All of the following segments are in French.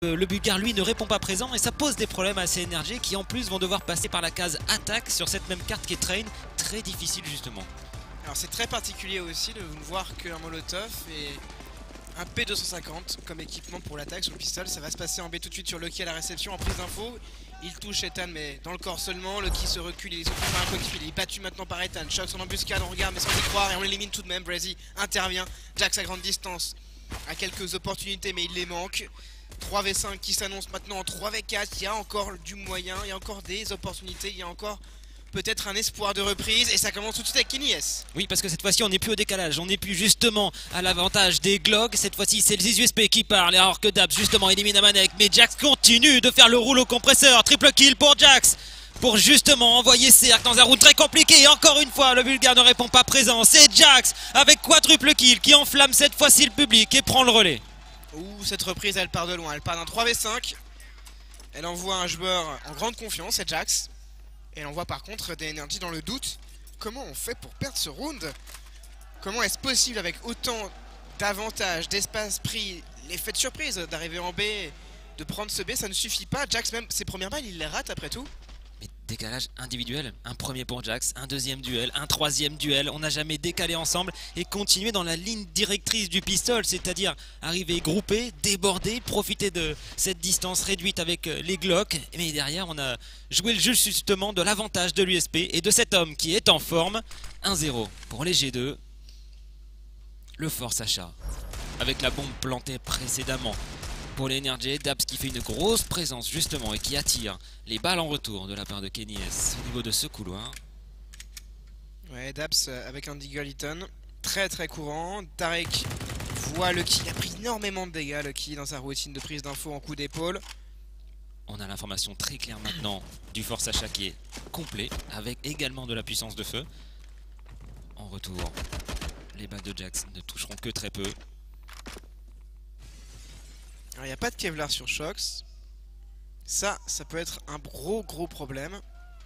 Le Bulgare lui ne répond pas présent et ça pose des problèmes à ces NRG qui en plus vont devoir passer par la case attaque sur cette même carte qui est train, très difficile justement. Alors c'est très particulier aussi de ne voir qu'un Molotov et un P250 comme équipement pour l'attaque sur le pistolet. Ça va se passer en B tout de suite sur Lucky à la réception en prise d'info. Il touche Ethan mais dans le corps seulement. Lucky se recule, ils ont fait un coquille. Il est battu maintenant par Ethan. Shox en embuscade, on regarde mais sans y croire et on l'élimine tout de même. Brazy intervient. Jax à grande distance a quelques opportunités mais il les manque. 3v5 qui s'annonce maintenant en 3v4. Il y a encore du moyen, il y a encore des opportunités, il y a encore peut-être un espoir de reprise et ça commence tout de suite avec Kenny S. Oui, parce que cette fois-ci on n'est plus au décalage, on n'est plus justement à l'avantage des Glock. Cette fois-ci c'est les USP qui parlent alors que Dabs justement élimine Amanek. Mais Jax continue de faire le rouleau compresseur. Triple kill pour Jax pour justement envoyer Cerc dans un round très compliqué. Et encore une fois le Bulgare ne répond pas présent. C'est Jax avec quadruple kill qui enflamme cette fois-ci le public et prend le relais. Ouh, cette reprise elle part de loin, elle part d'un 3v5. Elle envoie un joueur en grande confiance, c'est Jax. Et elle envoie par contre des énergies dans le doute. Comment on fait pour perdre ce round? Comment est-ce possible avec autant d'avantages, d'espace pris, l'effet de surprise d'arriver en B, de prendre ce B, ça ne suffit pas. Jax même, ses premières balles, il les rate après tout. Mais décalage individuel, un premier pour Jax, un deuxième duel, un troisième duel, on n'a jamais décalé ensemble et continuer dans la ligne directrice du pistolet, c'est-à-dire arriver groupé, déborder, profiter de cette distance réduite avec les Glock, mais derrière on a joué le jeu justement de l'avantage de l'USP et de cet homme qui est en forme. 1-0 pour les G2, le Force Achat, avec la bombe plantée précédemment. Pour les NRG, Dabs qui fait une grosse présence justement et qui attire les balles en retour de la part de Kenny S au niveau de ce couloir. Ouais, Dabs avec un Deagle Eaton, très très courant. Tarek voit Lucky, il a pris énormément de dégâts Lucky dans sa routine de prise d'info en coup d'épaule. On a l'information très claire maintenant du Force Achat qui est complet avec également de la puissance de feu. En retour, les balles de Jax ne toucheront que très peu. Alors il n'y a pas de Kevlar sur Shox. Ça peut être un gros problème.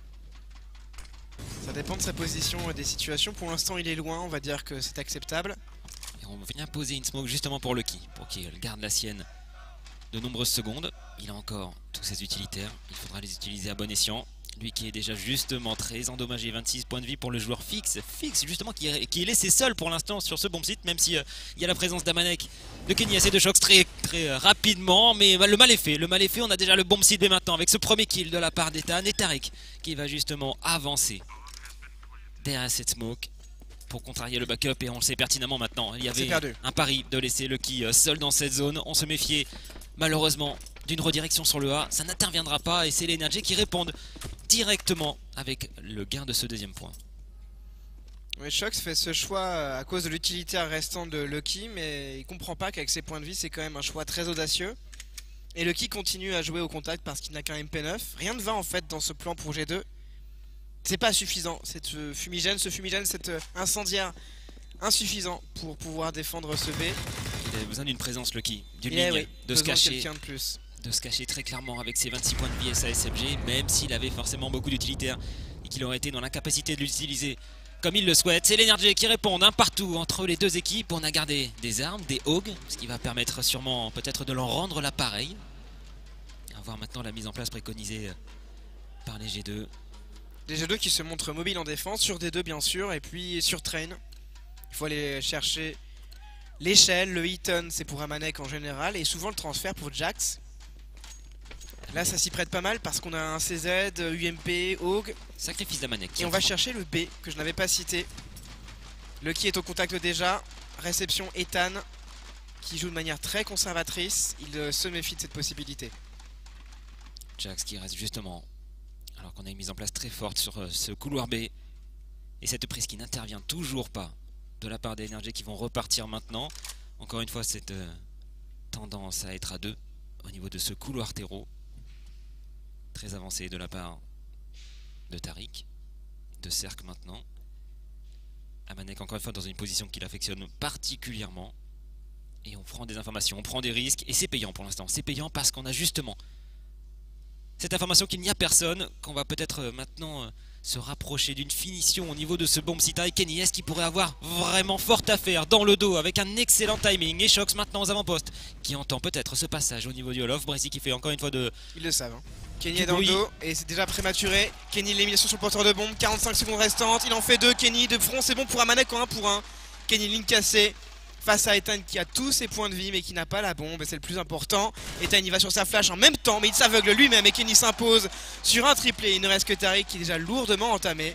Ça dépend de sa position et des situations. Pour l'instant il est loin, on va dire que c'est acceptable. Et on vient poser une smoke justement pour Lucky, pour qu'il garde la sienne de nombreuses secondes. Il a encore tous ses utilitaires, il faudra les utiliser à bon escient. Lui qui est déjà justement très endommagé, 26 points de vie pour le joueur Fix justement qui est laissé seul pour l'instant sur ce bomb site, même si il y a la présence d'Amanek, de Kenny S et de Shox très rapidement, mais le mal est fait, on a déjà le bomb site B maintenant avec ce premier kill de la part d'Ethan et Tarek qui va justement avancer derrière cette smoke pour contrarier le backup et on le sait pertinemment maintenant, il y avait un pari de laisser Lucky seul dans cette zone, on se méfiait malheureusement d'une redirection sur le A, ça n'interviendra pas et c'est les NRG qui répondent directement avec le gain de ce deuxième point. Oui, Shox fait ce choix à cause de l'utilitaire restant de Lucky, mais il comprend pas qu'avec ses points de vie c'est quand même un choix très audacieux. Et Lucky continue à jouer au contact parce qu'il n'a qu'un MP9. Rien ne va en fait dans ce plan pour G2. C'est pas suffisant, cette fumigène, cet incendiaire insuffisant pour pouvoir défendre ce B. Il a besoin d'une présence Lucky, d'une ligne, de se cacher. De plus. De se cacher très clairement avec ses 26 points de vie SASMG, même s'il avait forcément beaucoup d'utilitaires et qu'il aurait été dans l'incapacité de l'utiliser comme il le souhaite. C'est l'Energy qui répond un partout entre les deux équipes. On a gardé des armes, des hogs, ce qui va permettre sûrement peut-être de leur rendre l'appareil. À voir maintenant la mise en place préconisée par les G2. Les G2 qui se montrent mobiles en défense, sur D2 bien sûr, et puis sur Train. Il faut aller chercher l'échelle, le Eaton c'est pour Amanek en général, et souvent le transfert pour Jax. Là ça s'y prête pas mal parce qu'on a un CZ, UMP, Hog. Sacrifice d'Amanek. Et on va chercher le B que je n'avais pas cité. Lucky est au contact déjà. Réception Ethan qui joue de manière très conservatrice. Il se méfie de cette possibilité. Jax qui reste justement alors qu'on a une mise en place très forte sur ce couloir B. Et cette prise qui n'intervient toujours pas de la part des NRG qui vont repartir maintenant. Encore une fois cette tendance à être à deux au niveau de ce couloir terreau. Très avancé de la part de Tariq, de Cerc maintenant. Amanek encore une fois dans une position qu'il affectionne particulièrement. Et on prend des informations, on prend des risques et c'est payant pour l'instant. C'est payant parce qu'on a justement cette information qu'il n'y a personne, qu'on va peut-être maintenant se rapprocher d'une finition au niveau de ce bomb site avec Kenny S qui pourrait avoir vraiment fort à faire dans le dos avec un excellent timing. Et Shox maintenant aux avant-postes qui entend peut-être ce passage au niveau du Olof. Breezy qui fait encore une fois de... Ils le savent. Hein. Kenny est dans le dos et c'est déjà prématuré. Kenny l'élimination sur le porteur de bombe. 45 secondes restantes. Il en fait 2. Kenny de front, c'est bon pour Amanek en 1 pour 1. Kenny ligne cassée face à Ethan qui a tous ses points de vie mais qui n'a pas la bombe. Et c'est le plus important. Ethan il va sur sa flash en même temps mais il s'aveugle lui-même et Kenny s'impose sur un triplé. Il ne reste que Tariq qui est déjà lourdement entamé.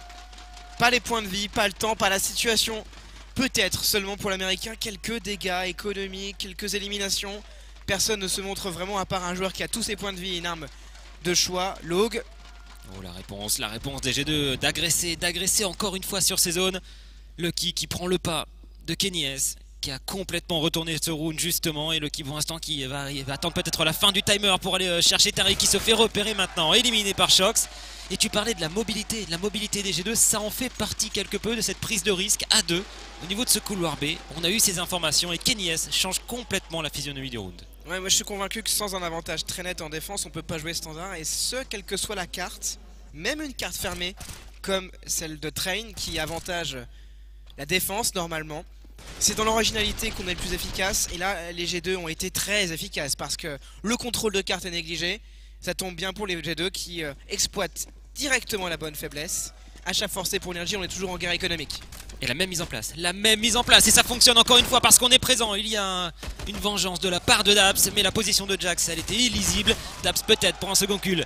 Pas les points de vie, pas le temps, pas la situation. Peut-être seulement pour l'américain quelques dégâts économiques, quelques éliminations. Personne ne se montre vraiment à part un joueur qui a tous ses points de vie et une arme de choix, Log. Oh la réponse des G2 d'agresser encore une fois sur ces zones. Lucky qui prend le pas de Kenny S qui a complètement retourné ce round justement, et Lucky pour l'instant qui va attendre peut-être la fin du timer pour aller chercher Tariq qui se fait repérer maintenant, éliminé par Shox. Et tu parlais de la mobilité des G2, ça en fait partie quelque peu de cette prise de risque à deux au niveau de ce couloir B. On a eu ces informations et Kenny S change complètement la physionomie du round. Ouais, moi je suis convaincu que sans un avantage très net en défense, on peut pas jouer standard, et ce, quelle que soit la carte, même une carte fermée comme celle de Train qui avantage la défense normalement. C'est dans l'originalité qu'on est le plus efficace, et là les G2 ont été très efficaces parce que le contrôle de carte est négligé. Ça tombe bien pour les G2 qui exploitent directement la bonne faiblesse. Achat forcé pour l'énergie, on est toujours en guerre économique. Et la même mise en place, et ça fonctionne encore une fois parce qu'on est présent. Il y a une vengeance de la part de Daps, mais la position de Jax, elle était illisible. Daps peut-être pour un second kill,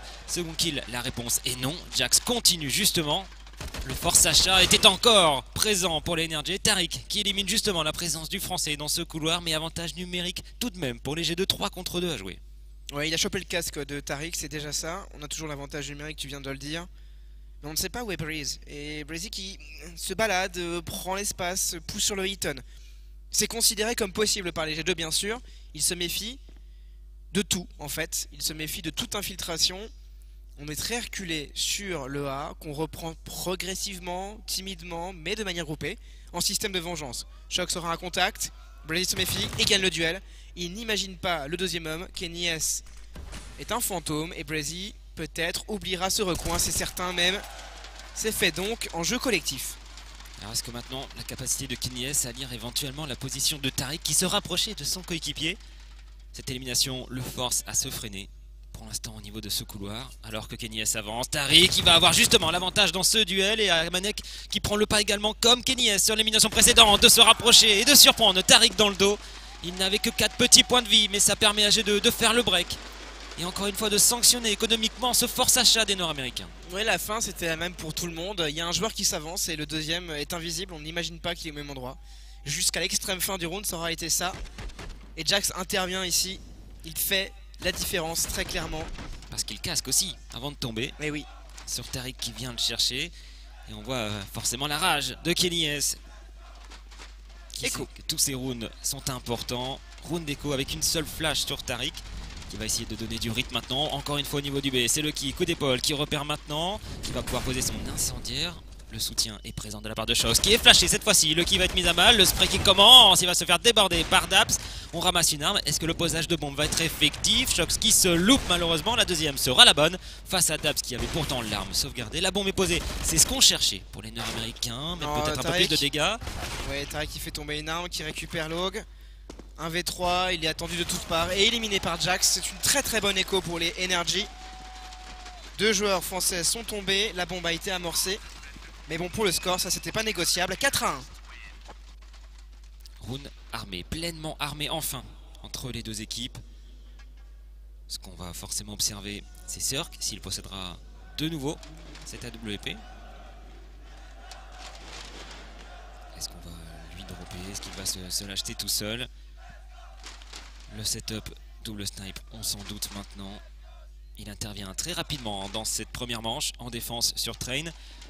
la réponse est non. Jax continue justement. Le force achat était encore présent pour les Energy. Tariq qui élimine justement la présence du français dans ce couloir, mais avantage numérique tout de même pour les G2, 3 contre 2 à jouer. Ouais, il a chopé le casque de Tariq, c'est déjà ça. On a toujours l'avantage numérique, tu viens de le dire. Mais on ne sait pas où est Breeze. Et Breezy qui se balade, prend l'espace, pousse sur le Eaton. C'est considéré comme possible par les G2 bien sûr. Il se méfie de tout en fait. Il se méfie de toute infiltration. On est très reculé sur le A, qu'on reprend progressivement, timidement, mais de manière groupée, en système de vengeance. Shox aura un contact, Breezy se méfie et gagne le duel. Il n'imagine pas le deuxième homme. Kenny S est un fantôme et Breezy peut-être oubliera ce recoin, c'est certain même. C'est fait donc en jeu collectif. Alors est-ce que maintenant la capacité de Kenny S à lire éventuellement la position de Tariq qui se rapprochait de son coéquipier? Cette élimination le force à se freiner pour l'instant au niveau de ce couloir, alors que Kenny S avance. Tariq qui va avoir justement l'avantage dans ce duel, et Amanek qui prend le pas également comme Kenny S sur l'élimination précédente, de se rapprocher et de surprendre Tariq dans le dos. Il n'avait que 4 petits points de vie, mais ça permet à G2 de faire le break. Et encore une fois de sanctionner économiquement ce force achat des Nord-Américains. Oui, la fin c'était la même pour tout le monde. Il y a un joueur qui s'avance et le deuxième est invisible. On n'imagine pas qu'il est au même endroit. Jusqu'à l'extrême fin du round, ça aura été ça. Et Jax intervient ici. Il fait la différence très clairement. Parce qu'il casque aussi avant de tomber. Mais oui. Sur Tariq qui vient le chercher. Et on voit forcément la rage de Kenny S. Qui sait que tous ces rounds sont importants. Round d'écho avec une seule flash sur Tariq, qui va essayer de donner du rythme maintenant. Encore une fois au niveau du B, c'est Lucky, coup d'épaule, qui repère maintenant, qui va pouvoir poser son incendiaire. Le soutien est présent de la part de Shox, qui est flashé cette fois-ci. Lucky va être mis à mal, le spray qui commence, il va se faire déborder par Daps. On ramasse une arme, est-ce que le posage de bombe va être effectif? Shox qui se loupe malheureusement, la deuxième sera la bonne. Face à Daps qui avait pourtant l'arme sauvegardée. La bombe est posée, c'est ce qu'on cherchait pour les Nord-Américains, mais peut-être un peu plus de dégâts. Ouais, Tariq qui fait tomber une arme, qui récupère Log. Un V3, il est attendu de toutes parts et éliminé par Jax. C'est une très très bonne écho pour les Energy. 2 joueurs français sont tombés, la bombe a été amorcée. Mais bon, pour le score, ça c'était pas négociable. 4-1. Round armé, pleinement armé enfin entre les deux équipes. Ce qu'on va forcément observer, c'est Cirque, s'il possédera de nouveau cette AWP. Est-ce qu'on va lui dropper? Est-ce qu'il va se l'acheter tout seul? Le setup double snipe, on s'en doute maintenant. Il intervient très rapidement dans cette première manche en défense sur Train.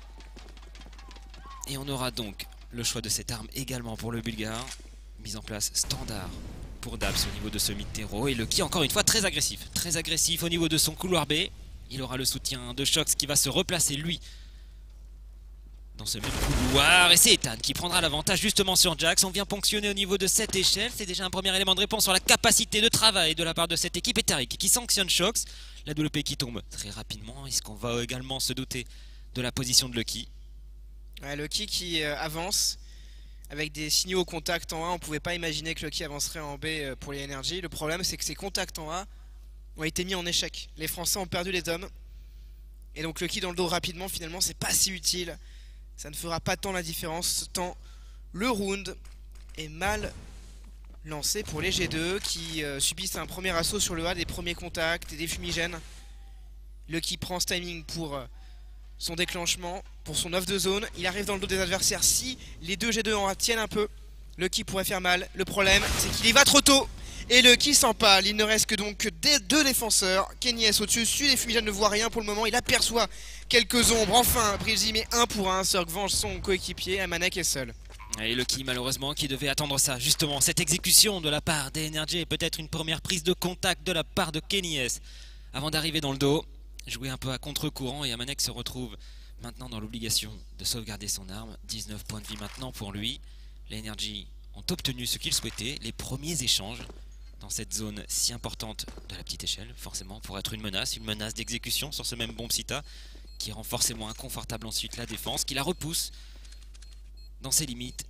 Et on aura donc le choix de cette arme également pour le Bulgare. Mise en place standard pour Daps au niveau de ce mid-terreau. Et Lucky encore une fois très agressif au niveau de son couloir B. Il aura le soutien de Shox qui va se replacer lui dans ce même couloir. Et c'est Ethan qui prendra l'avantage justement sur Jax. On vient ponctionner au niveau de cette échelle. C'est déjà un premier élément de réponse sur la capacité de travail de la part de cette équipe. Et Tariq qui sanctionne Shox. La WP qui tombe très rapidement. Est-ce qu'on va également se douter de la position de Lucky. Ouais, Lucky qui avance avec des signaux au contact en A. On pouvait pas imaginer que Lucky avancerait en B pour les Energy. Le problème, c'est que ces contacts en A ont été mis en échec. Les Français ont perdu les hommes. Et donc Lucky dans le dos rapidement, finalement, c'est pas si utile. Ça ne fera pas tant la différence, tant le round est mal lancé pour les G2 qui subissent un premier assaut sur le A, des premiers contacts et des fumigènes. Lucky prend ce timing pour son déclenchement, pour son off de zone. Il arrive dans le dos des adversaires. Si les deux G2 en A tiennent un peu, Lucky pourrait faire mal. Le problème, c'est qu'il y va trop tôt. Et Lucky s'empale. Il ne reste que donc deux défenseurs. Kenny S au-dessus. Celui des fumigènes ne voit rien pour le moment. Il aperçoit quelques ombres. Enfin, Brizzy met 1 pour 1. Cirque venge son coéquipier. Amanek est seul. Et Lucky, malheureusement, qui devait attendre ça, justement, cette exécution de la part des Energy et peut-être une première prise de contact de la part de Kenny S avant d'arriver dans le dos. Jouer un peu à contre-courant et Amanek se retrouve maintenant dans l'obligation de sauvegarder son arme. 19 points de vie maintenant pour lui. Les Energy ont obtenu ce qu'ils souhaitaient, les premiers échanges dans cette zone si importante de la petite échelle, forcément pour être une menace d'exécution sur ce même Bombsita qui rend forcément inconfortable ensuite la défense, qui la repousse dans ses limites.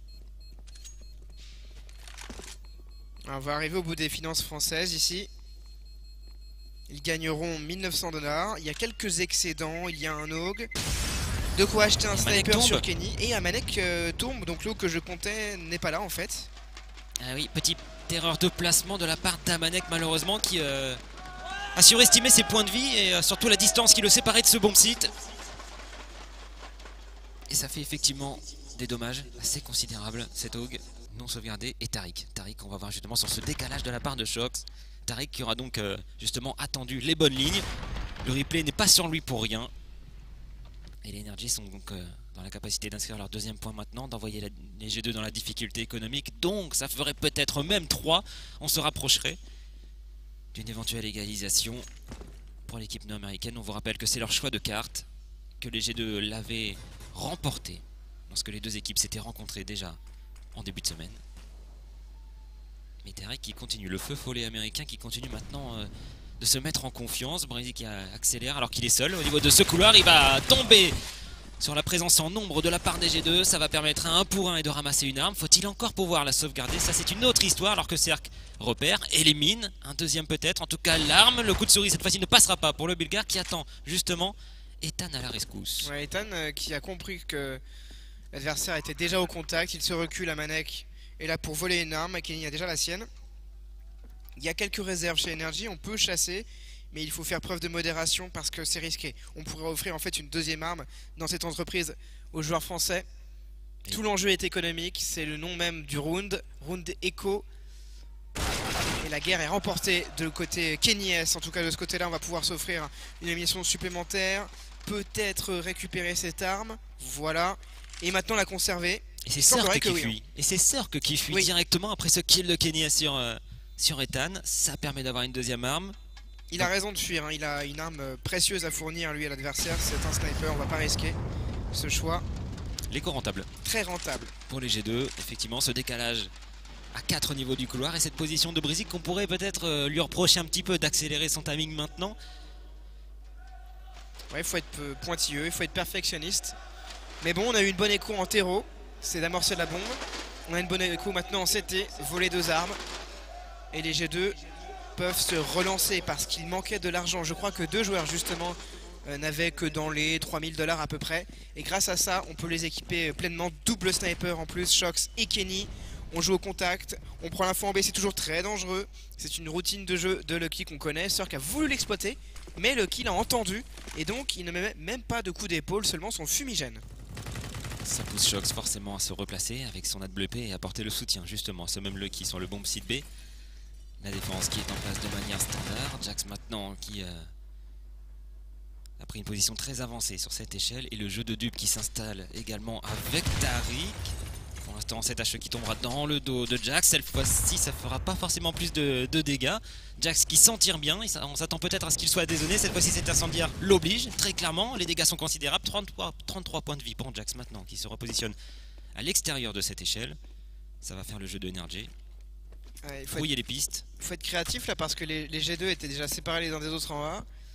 On va arriver au bout des finances françaises ici. Ils gagneront 1900 $. Il y a quelques excédents, il y a un AUG. De quoi acheter un sniper sur Kenny. Et Amanek tombe, donc l'AUG que je comptais n'est pas là en fait. Ah oui, petite erreur de placement de la part d'Amanek malheureusement qui a surestimé ses points de vie et surtout la distance qui le séparait de ce bomb site. Et ça fait effectivement des dommages assez considérables cet AUG non sauvegardé. Et Tariq, on va voir justement sur ce décalage de la part de Shox. Tariq qui aura donc justement attendu les bonnes lignes. Le replay n'est pas sur lui pour rien. Et les Energy sont donc dans la capacité d'inscrire leur deuxième point maintenant, d'envoyer les G2 dans la difficulté économique. Donc ça ferait peut-être même 3. On se rapprocherait d'une éventuelle égalisation pour l'équipe nord-américaine. On vous rappelle que c'est leur choix de carte, que les G2 l'avaient remporté lorsque les deux équipes s'étaient rencontrées déjà en début de semaine. Mais Tariq qui continue, le feu follet américain qui continue maintenant de se mettre en confiance. Brizzy qui accélère alors qu'il est seul au niveau de ce couloir. Il va tomber sur la présence en nombre de la part des G2. Ça va permettre à 1 pour 1 et de ramasser une arme. Faut-il encore pouvoir la sauvegarder? Ça c'est une autre histoire alors que Cerc repère, élimine. Un deuxième peut-être, en tout cas l'arme. Le coup de souris cette fois-ci ne passera pas pour le Bulgare qui attend justement Ethan à la rescousse. Ouais, Ethan qui a compris que l'adversaire était déjà au contact. Il se recule, Amanek est là pour voler une arme. Kenny a déjà la sienne. Il y a quelques réserves chez Energy, on peut chasser, mais il faut faire preuve de modération parce que c'est risqué. On pourrait offrir en fait une deuxième arme dans cette entreprise aux joueurs français. Tout l'enjeu est économique, c'est le nom même du round Echo. Et la guerre est remportée de côté Kenny S. En tout cas de ce côté-là, on va pouvoir s'offrir une émission supplémentaire, peut-être récupérer cette arme, voilà, et maintenant la conserver. Et c'est Cerc qui fuit. Et c'est Cerc qui fuit directement après ce kill de Kenny S sur Ethan. Ça permet d'avoir une deuxième arme. Il a raison de fuir, hein. Il a une arme précieuse à fournir lui à l'adversaire. C'est un sniper, on va pas risquer ce choix. L'éco rentable. Très rentable. Pour les G2, effectivement, ce décalage à 4 au niveau du couloir et cette position de Brizzy qu'on pourrait peut-être lui reprocher un petit peu d'accélérer son timing maintenant. Ouais, il faut être pointilleux, il faut être perfectionniste. Mais bon, on a eu une bonne écho en terreau. C'est d'amorcer la bombe. On a une bonne écho maintenant en CT, voler 2 armes. Et les G2 peuvent se relancer parce qu'il manquait de l'argent. Je crois que 2 joueurs justement n'avaient que dans les 3000 $ à peu près. Et grâce à ça, on peut les équiper pleinement. Double sniper en plus, Shox et Kenny. On joue au contact, on prend l'info en B, c'est toujours très dangereux. C'est une routine de jeu de Lucky qu'on connaît. Cirque a voulu l'exploiter, mais Lucky l'a entendu. Et donc il ne met même pas de coup d'épaule, seulement son fumigène. Ça pousse Shox forcément à se replacer avec son AWP et apporter le soutien justement à ce même Lucky sur le bomb site B. La défense qui est en place de manière standard. Jax maintenant qui a pris une position très avancée sur cette échelle. Et le jeu de dupe qui s'installe également avec Tariq. Pour l'instant cet HE qui tombera dans le dos de Jax. Cette fois-ci ça fera pas forcément plus de dégâts. Jax qui s'en tire bien. On s'attend peut-être à ce qu'il soit dézonné. Cette fois-ci cet incendiaire l'oblige très clairement. Les dégâts sont considérables. 33 points de vie pour Jax maintenant qui se repositionne à l'extérieur de cette échelle. Ça va faire le jeu de Energy. Ouais, brouiller les pistes. Il faut être créatif là parce que les G2 étaient déjà séparés les uns des autres en A.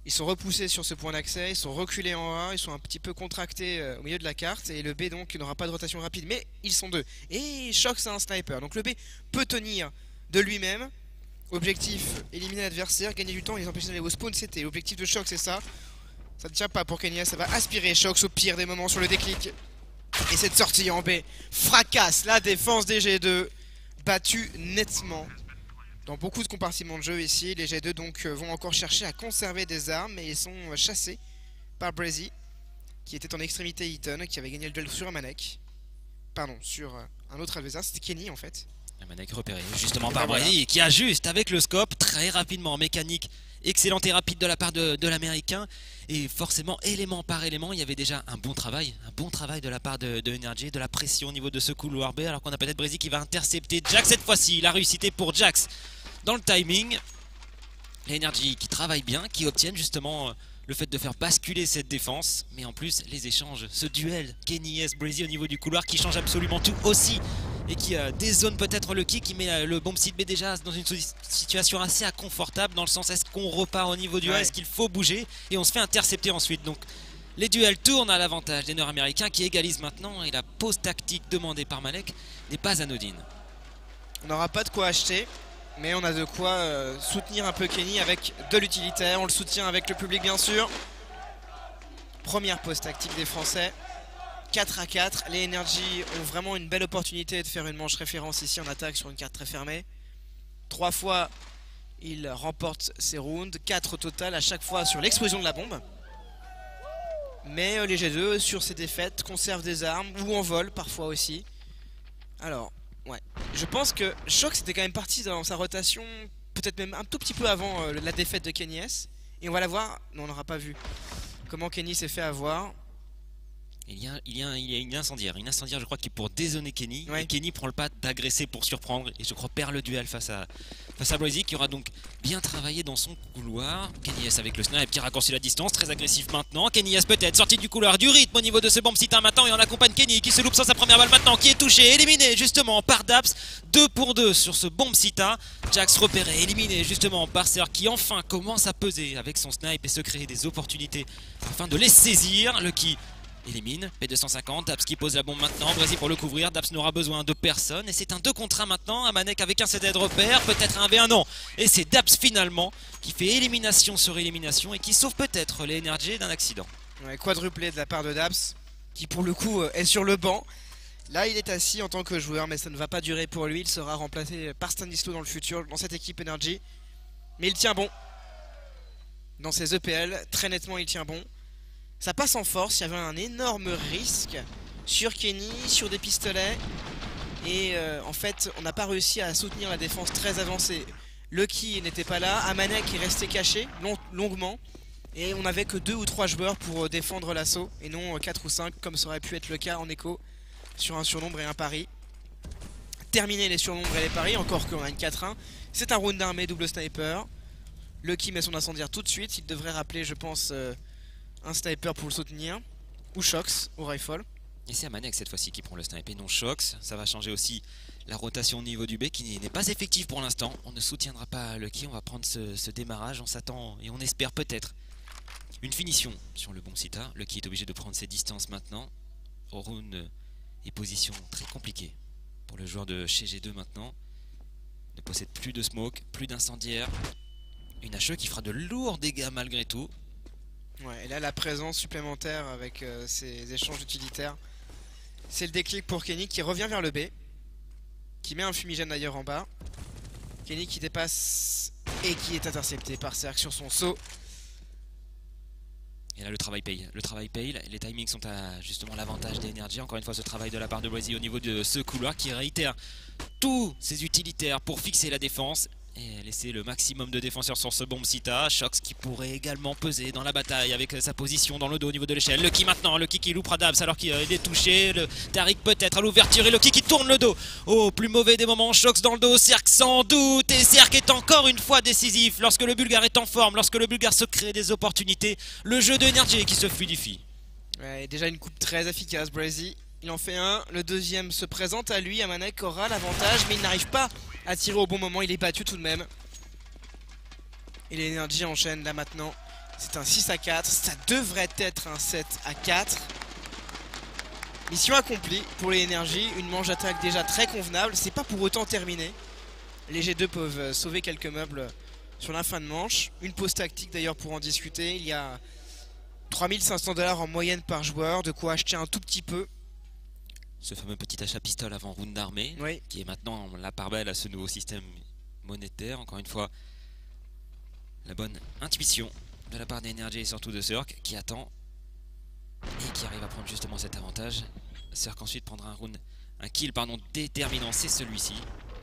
Ils sont repoussés sur ce point d'accès, ils sont reculés en A, ils sont un petit peu contractés au milieu de la carte. Et le B donc n'aura pas de rotation rapide, mais ils sont deux. Et Shox a un sniper, donc le B peut tenir de lui-même. Objectif, éliminer l'adversaire, gagner du temps et les empêcher d'aller au spawn, c'était l'objectif de Shox, c'est ça. Ça ne tient pas pour Kenny, ça va aspirer Shox au pire des moments sur le déclic. Et cette sortie en B fracasse la défense des G2, battue nettement. Dans beaucoup de compartiments de jeu ici, les G2 donc vont encore chercher à conserver des armes, mais ils sont chassés par Brazy, qui était en extrémité Eaton, qui avait gagné le duel sur Amanek. Pardon, sur un autre adversaire, c'était Kenny en fait. Amanek repéré justement par Brazy, qui ajuste avec le scope très rapidement, mécanique excellente et rapide de la part de l'américain. Et forcément, élément par élément, il y avait déjà un bon travail de la part de Energy, de la pression au niveau de ce couloir B, alors qu'on a peut-être Brazy qui va intercepter Jax cette fois-ci. La réussite est pour Jax dans le timing. L'Energy qui travaille bien, qui obtiennent justement le fait de faire basculer cette défense, mais en plus les échanges, ce duel Kenny S Brazy au niveau du couloir qui change absolument tout aussi, et qui dézone peut-être le kick, qui met le bomb site B déjà dans une situation assez inconfortable, dans le sens est-ce qu'on repart au niveau du A, est-ce qu'il faut bouger, et on se fait intercepter ensuite. Donc les duels tournent à l'avantage des Nord-Américains qui égalisent maintenant, et la pause tactique demandée par Malek n'est pas anodine. On n'aura pas de quoi acheter, mais on a de quoi soutenir un peu Kenny avec de l'utilitaire. On le soutient avec le public bien sûr. Première pause tactique des Français. 4 à 4. Les Energy ont vraiment une belle opportunité de faire une manche référence ici en attaque sur une carte très fermée. 3 fois ils remportent ces rounds. 4 au total à chaque fois sur l'explosion de la bombe. Mais les G2 sur ces défaites conservent des armes ou en volent parfois aussi. Alors ouais, je pense que Shox était quand même parti dans sa rotation, peut-être même un tout petit peu avant la défaite de Kenny S. Et on va la voir, non on n'aura pas vu comment Kenny s'est fait avoir. Il y a une incendiaire je crois, qui est pour dézoner Kenny. Ouais. Et Kenny prend le pas d'agresser pour surprendre, et je crois perd le duel face à Brazy, qui aura donc bien travaillé dans son couloir. Kenny S avec le snipe qui raccourcit la distance, très agressif maintenant. Kenny S peut-être sorti du couloir, du rythme au niveau de ce bomb site maintenant, et on accompagne Kenny qui se loupe sans sa première balle maintenant, qui est touché, éliminé justement par Daps. 2 pour 2 sur ce bomb sita. Jax repéré, éliminé justement par Ser, qui enfin commence à peser avec son snipe et se créer des opportunités afin de les saisir. Le qui élimine, P250, Daps qui pose la bombe maintenant, Brazy pour le couvrir, Daps n'aura besoin de personne, et c'est un 2 contre 1 maintenant, Amanek avec un CD de repère, peut-être un V1, non, et c'est Daps finalement qui fait élimination sur élimination et qui sauve peut-être les Energy d'un accident. Ouais, quadruplé de la part de Daps, qui pour le coup est sur le banc. Là il est assis en tant que joueur, mais ça ne va pas durer pour lui, il sera remplacé par Stanislo dans le futur, dans cette équipe Energy. Mais il tient bon dans ses EPL, très nettement il tient bon. Ça passe en force, il y avait un énorme risque sur Kenny, sur des pistolets. Et en fait, on n'a pas réussi à soutenir la défense très avancée. Lucky n'était pas là, Amanek est resté caché longuement. Et on n'avait que 2 ou 3 joueurs pour défendre l'assaut, et non 4 ou 5 comme ça aurait pu être le cas en écho sur un surnombre et un pari. Terminer les surnombres et les paris, encore qu'on a une 4-1. C'est un round d'armée double sniper. Lucky met son incendiaire tout de suite, il devrait rappeler je pense... un sniper pour le soutenir, ou Shox au rifle. Et c'est Amanek cette fois-ci qui prend le sniper, non Shox. Ça va changer aussi la rotation au niveau du B, qui n'est pas effective pour l'instant. On ne soutiendra pas Lucky, on va prendre ce démarrage, on s'attend et on espère peut-être une finition sur le bon sita. Lucky est obligé de prendre ses distances maintenant. Orun est position très compliquée pour le joueur de chez G2 maintenant. Ne possède plus de smoke, plus d'incendiaire. Une HE qui fera de lourds dégâts malgré tout. Ouais, et là la présence supplémentaire avec ces échanges utilitaires, c'est le déclic pour Kenny qui revient vers le B, qui met un fumigène d'ailleurs en bas. Kenny qui dépasse et qui est intercepté par Serk sur son saut. Et là le travail paye, les timings sont à justement l'avantage des Energy. Encore une fois ce travail de la part de Brazy au niveau de ce couloir qui réitère tous ses utilitaires pour fixer la défense et laisser le maximum de défenseurs sur ce bomb sita. Shox qui pourrait également peser dans la bataille avec sa position dans le dos au niveau de l'échelle. Lucky maintenant, Lucky qui loupera Dabs alors qu'il est touché. Le Tariq peut-être à l'ouverture et Lucky qui tourne le dos. Au plus mauvais des moments, Shox dans le dos, Serk sans doute. Et Serk est encore une fois décisif lorsque le Bulgare est en forme, lorsque le Bulgare se crée des opportunités. Le jeu de Energy qui se fluidifie. Ouais, déjà une coupe très efficace Brazy. Il en fait un, le deuxième se présente à lui, Amanek aura l'avantage, mais il n'arrive pas à tirer au bon moment, il est battu tout de même. Et l'Energy enchaîne là maintenant. C'est un 6-4. Ça devrait être un 7-4. Mission accomplie pour les énergies. Une manche d'attaque déjà très convenable. C'est pas pour autant terminé. Les G2 peuvent sauver quelques meubles sur la fin de manche. Une pause tactique d'ailleurs pour en discuter. Il y a 3500 $ en moyenne par joueur. De quoi acheter un tout petit peu. Ce fameux petit achat pistole avant round d'armée, Oui. qui est maintenant la part belle à ce nouveau système monétaire. Encore une fois, la bonne intuition de la part d'Energy et surtout de Cirque qui attend et qui arrive à prendre justement cet avantage. Cirque ensuite prendra un kill déterminant, c'est celui-ci.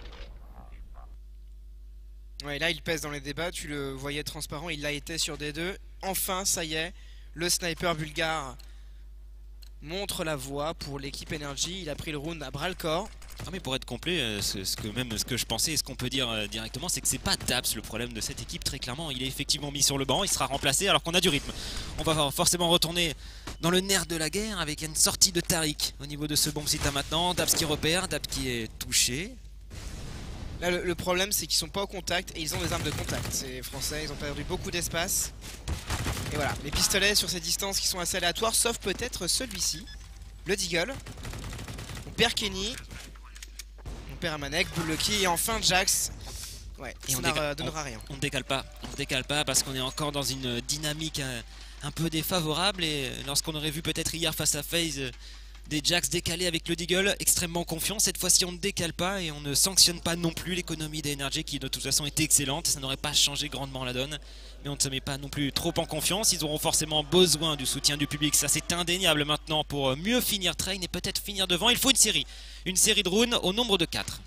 Ouais, là il pèse dans les débats, tu le voyais transparent, il l'a été sur D2. Enfin, ça y est, le sniper bulgare montre la voie pour l'équipe Energy. Il a pris le round à bras le corps. Ah mais pour être complet, ce que je pensais et ce qu'on peut dire directement, c'est que c'est pas Daps le problème de cette équipe. Très clairement, il est effectivement mis sur le banc, il sera remplacé alors qu'on a du rythme. On va forcément retourner dans le nerf de la guerre avec une sortie de Tariq au niveau de ce bomb site à maintenant. Daps qui repère, Daps qui est touché. Là le problème c'est qu'ils sont pas au contact et ils ont des armes de contact. Ces Français, ils ont perdu beaucoup d'espace. Et voilà, les pistolets sur ces distances qui sont assez aléatoires, sauf peut-être celui-ci, le Deagle. On perd Kenny, on perd Amanek, Lucky et enfin Jax. Ouais, et ça ne donnera rien. On ne décale pas parce qu'on est encore dans une dynamique un peu défavorable. Et lorsqu'on aurait vu peut-être hier face à FaZe des Jax décalés avec le Deagle, extrêmement confiant. Cette fois-ci on ne décale pas et on ne sanctionne pas non plus l'économie des Energy qui de toute façon était excellente. Ça n'aurait pas changé grandement la donne. Mais on ne se met pas non plus trop en confiance. Ils auront forcément besoin du soutien du public. Ça c'est indéniable maintenant pour mieux finir train et peut-être finir devant. Il faut une série. Une série de rounds au nombre de 4.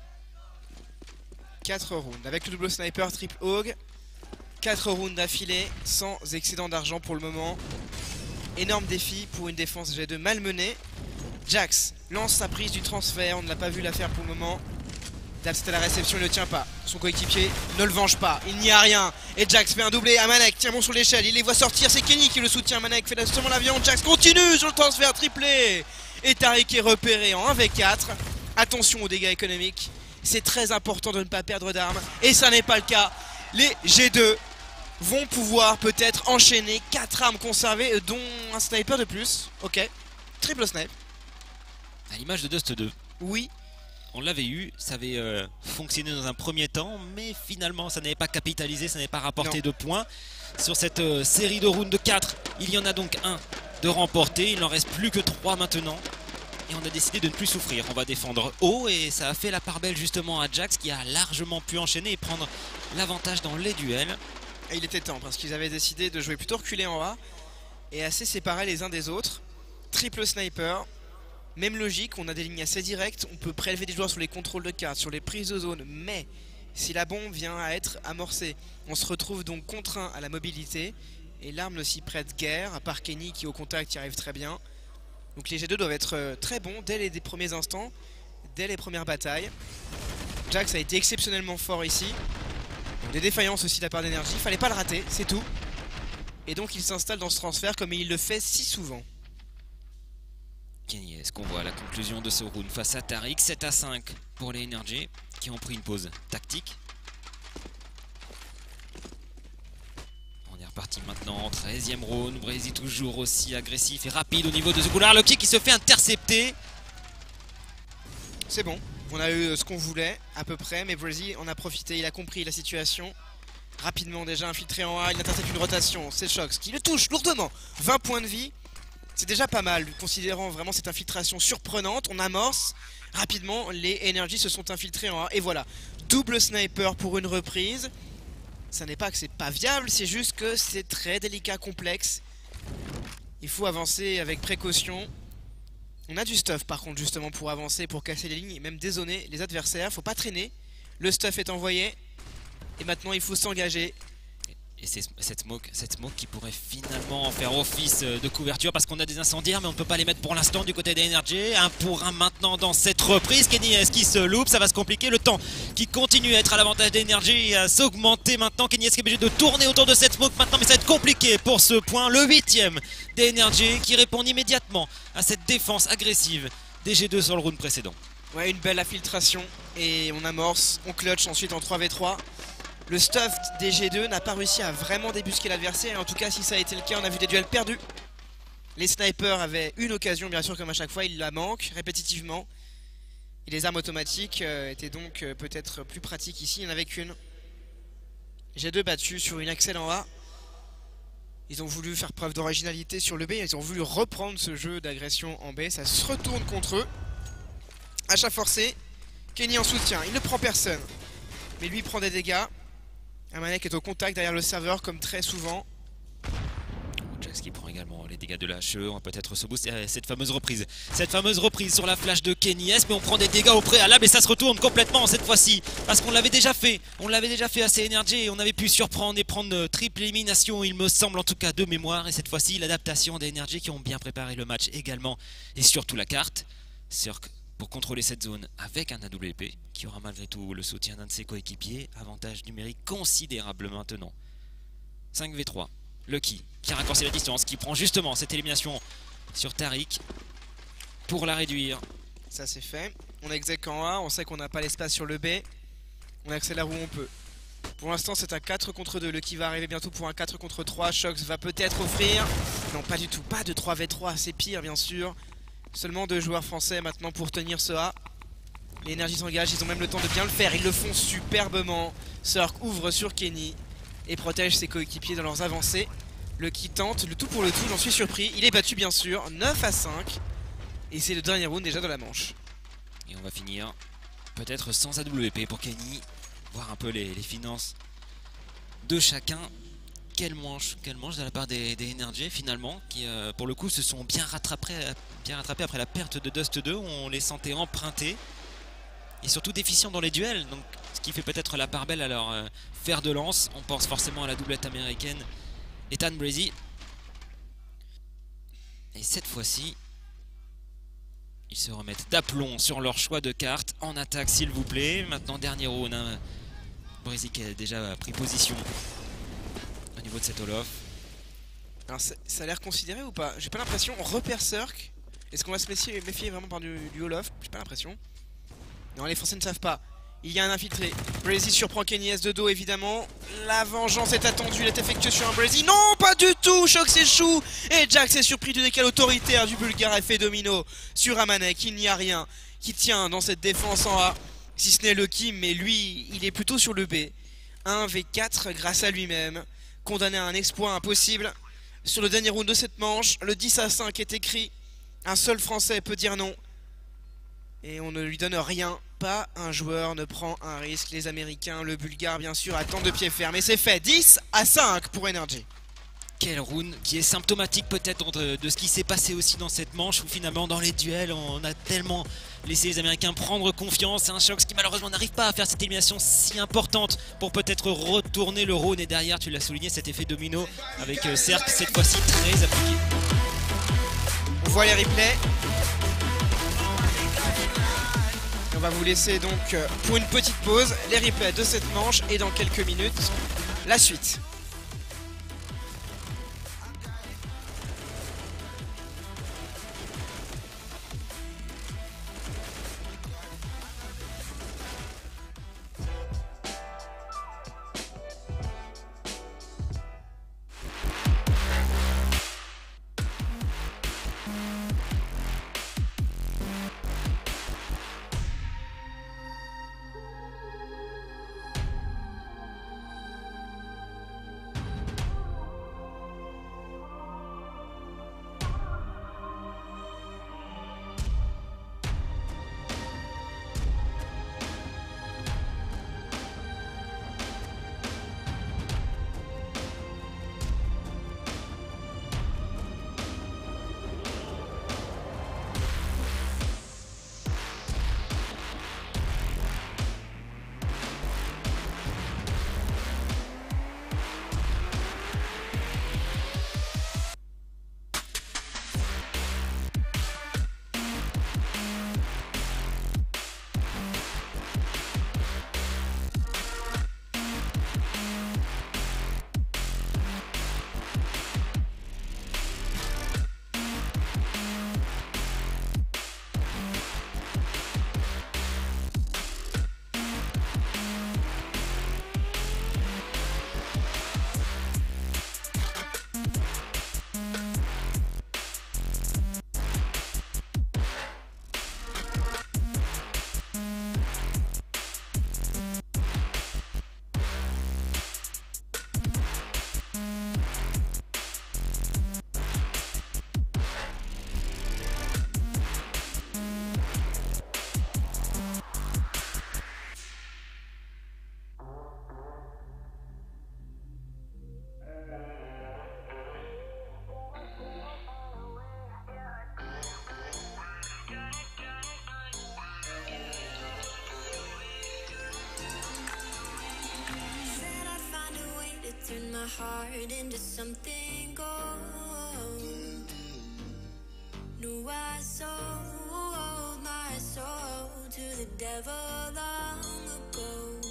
4 rounds avec le double sniper triple hog. 4 rounds d'affilée sans excédent d'argent pour le moment. Énorme défi pour une défense G2 malmenée. Jax lance sa prise du transfert. On ne l'a pas vu la faire pour le moment. Daps à la réception, il ne tient pas. Son coéquipier ne le venge pas. Il n'y a rien. Et Jax fait un doublé. Amanek tient bon sur l'échelle. Il les voit sortir. C'est Kenny qui le soutient. Amanek fait justement l'avion. Jax continue sur le transfert triplé. Et Tariq est repéré en 1v4. Attention aux dégâts économiques. C'est très important de ne pas perdre d'armes. Et ça n'est pas le cas. Les G2 vont pouvoir peut-être enchaîner 4 armes conservées, dont un sniper de plus. Ok. Triple snipe. À l'image de Dust 2. Oui. On l'avait eu, ça avait fonctionné dans un premier temps, mais finalement ça n'avait pas capitalisé, ça n'avait pas rapporté de points. Sur cette série de rounds de 4, il y en a donc un de remporté, il n'en reste plus que 3 maintenant. Et on a décidé de ne plus souffrir, on va défendre haut et ça a fait la part belle justement à Jax qui a largement pu enchaîner et prendre l'avantage dans les duels. Et il était temps parce qu'ils avaient décidé de jouer plutôt reculé en A et assez séparés les uns des autres. Triple sniper. Même logique, on a des lignes assez directes, on peut prélever des joueurs sur les contrôles de cartes, sur les prises de zone, mais si la bombe vient à être amorcée, on se retrouve donc contraint à la mobilité, et l'arme ne s'y prête guère, à part Kenny qui au contact y arrive très bien. Donc les G2 doivent être très bons dès les premiers instants, dès les premières batailles. Jax a été exceptionnellement fort ici, donc des défaillances aussi de la part d'Energy, il fallait pas le rater, c'est tout. Et donc il s'installe dans ce transfert comme il le fait si souvent. Kenny, est-ce qu'on voit la conclusion de ce round face à Tariq? 7-5 pour les Energy qui ont pris une pause tactique. On est reparti maintenant, 13e round. Breezy toujours aussi agressif et rapide au niveau de ce couloir. Lucky qui se fait intercepter. C'est bon, on a eu ce qu'on voulait à peu près, mais Breezy en a profité, il a compris la situation. Rapidement déjà infiltré en A, il intercepte une rotation, c'est Shox qui le touche lourdement. 20 points de vie. C'est déjà pas mal, considérant vraiment cette infiltration surprenante. On amorce rapidement, les Energy se sont infiltrés en A. Et voilà, double sniper pour une reprise. Ça n'est pas que c'est pas viable, c'est juste que c'est très délicat, complexe. Il faut avancer avec précaution. On a du stuff par contre justement pour avancer, pour casser les lignes et même dézoner les adversaires. Faut pas traîner, le stuff est envoyé. Et maintenant il faut s'engager. Et c'est cette smoke qui pourrait finalement faire office de couverture parce qu'on a des incendiaires mais on ne peut pas les mettre pour l'instant du côté des Energy. 1 pour 1 maintenant dans cette reprise. Kenny est-ce qui se loupe, ça va se compliquer. Le temps qui continue à être à l'avantage des Energy à s'augmenter maintenant. Kenny est-ce qui est obligé de tourner autour de cette smoke maintenant, mais ça va être compliqué pour ce point. Le 8ème des Energy qui répond immédiatement à cette défense agressive des G2 sur le round précédent. Ouais, une belle infiltration et on amorce, on clutch ensuite en 3v3. Le stuff des G2 n'a pas réussi à vraiment débusquer l'adversaire. Et en tout cas, si ça a été le cas, on a vu des duels perdus. Les snipers avaient une occasion, bien sûr, comme à chaque fois, ils la manquent répétitivement. Et les armes automatiques étaient donc peut-être plus pratiques ici. Il n'y en avait qu'une. G2 battu sur une Axel en A. Ils ont voulu faire preuve d'originalité sur le B. Ils ont voulu reprendre ce jeu d'agression en B. Ça se retourne contre eux. Achat forcé. Kenny en soutien. Il ne prend personne. Mais lui prend des dégâts. Amanek est au contact derrière le serveur comme très souvent. Jax qui prend également les dégâts de la HE. On va peut-être se booster cette fameuse reprise. Cette fameuse reprise sur la flash de Kenny S. Mais on prend des dégâts au préalable et ça se retourne complètement cette fois-ci. Parce qu'on l'avait déjà fait. On l'avait déjà fait à CNRG et on avait pu surprendre et prendre triple élimination, il me semble en tout cas de mémoire. Et cette fois-ci, l'adaptation des NRG qui ont bien préparé le match également. Et surtout la carte. Cirque pour contrôler cette zone avec un AWP qui aura malgré tout le soutien d'un de ses coéquipiers. Avantage numérique considérable maintenant. 5v3. Lucky qui a raccourci la distance, qui prend justement cette élimination sur Tariq pour la réduire. Ça c'est fait. On exec en A, on sait qu'on n'a pas l'espace sur le B. On accélère où on peut. Pour l'instant c'est un 4 contre 2. Lucky va arriver bientôt pour un 4 contre 3. Shox va peut-être offrir. Non pas du tout, pas de 3v3, c'est pire bien sûr. Seulement 2 joueurs français maintenant pour tenir ce A. Les énergies s'engagent, ils ont même le temps de bien le faire. Ils le font superbement. Cirque ouvre sur Kenny et protège ses coéquipiers dans leurs avancées. Lucky tente, le tout pour le tout, j'en suis surpris. Il est battu bien sûr, 9-5. Et c'est le dernier round déjà dans la manche. Et on va finir peut-être sans AWP pour Kenny. Voir un peu les finances de chacun. Quelle manche de la part des NRG finalement, qui pour le coup se sont bien rattrapés après la perte de Dust 2. On les sentait empruntés et surtout déficients dans les duels, donc ce qui fait peut-être la part belle à leur fer de lance. On pense forcément à la doublette américaine Ethan Brazy. Et cette fois-ci, ils se remettent d'aplomb sur leur choix de carte. En attaque s'il vous plaît. Maintenant dernier round, hein. Brazy qui a déjà pris position au niveau de cet Olof. Alors ça a l'air considéré ou pas? J'ai pas l'impression. On repère Cirque. Est-ce qu'on va se méfier vraiment par du Olof? J'ai pas l'impression. Non, les Français ne savent pas. Il y a un infiltré. Brazy surprend Kenny S de dos évidemment. La vengeance est attendue. Il est effectué sur un Brazy. Non, pas du tout. Shox échoue. Et Jax est surpris du décal autoritaire du Bulgare effet domino sur Amanek. Il n'y a rien qui tient dans cette défense en A. Si ce n'est Lucky, mais lui, il est plutôt sur le B. 1v4 grâce à lui-même. Condamné à un exploit impossible. Sur le dernier round de cette manche, le 10-5 est écrit. Un seul Français peut dire non. Et on ne lui donne rien. Pas un joueur ne prend un risque. Les Américains, le Bulgare bien sûr, attendent de pied ferme. Et c'est fait, 10-5 pour Energy. Quel round qui est symptomatique peut-être de ce qui s'est passé aussi dans cette manche où finalement dans les duels on a tellement laissé les Américains prendre confiance. C'est un Shox qui malheureusement n'arrive pas à faire cette élimination si importante pour peut-être retourner le round. Et derrière, tu l'as souligné, cet effet domino avec Cirque cette fois-ci très appliqué. On voit les replays. On va vous laisser donc pour une petite pause les replays de cette manche et dans quelques minutes la suite. heart into something gold. No, I sold my soul to the devil long ago.